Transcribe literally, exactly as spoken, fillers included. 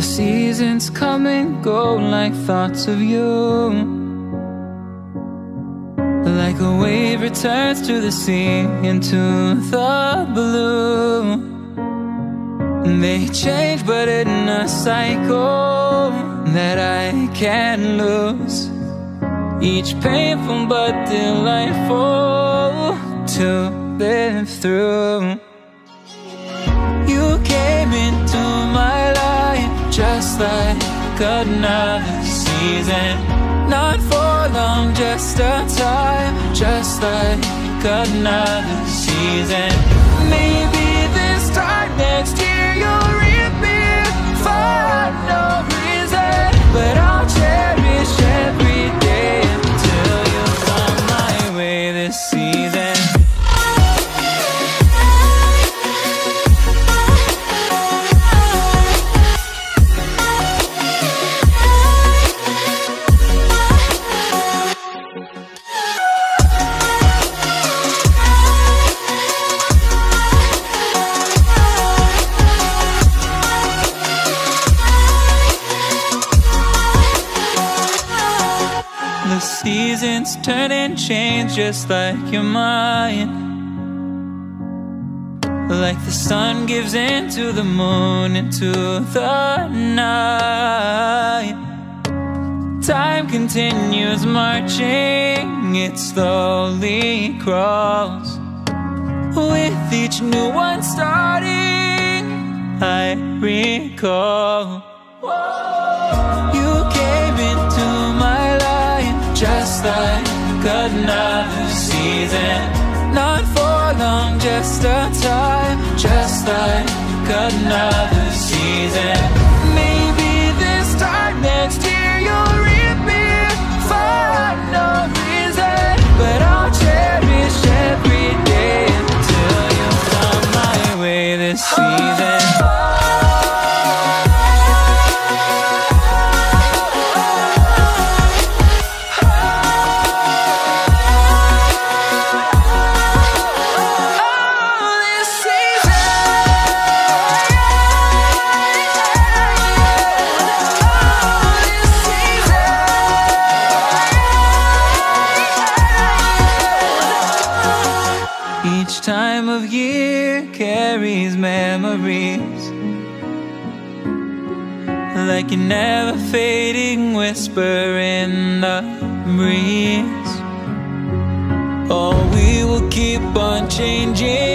The seasons come and go like thoughts of you. Like a wave returns to the sea, into the blue. They change but in a cycle that I can't lose. Each painful but delightful to live through. You came into my life just like another season. Not for long, just a time, just like another season. Maybe this time next year you'll reappear for no reason, but I'll cherish every day until you come my way this season. Seasons turn and change just like your mind. Like the sun gives into the moon, into the night. Time continues marching, it slowly crawls. With each new one starting, I recall. You came into my life just like another season. Not for long, just a time, just like another season. Maybe this time next year you'll reappear for no reason, but I'll cherish every day until you come my way this season. Time of year carries memories like a never fading whisper in the breeze. Oh, we will keep on changing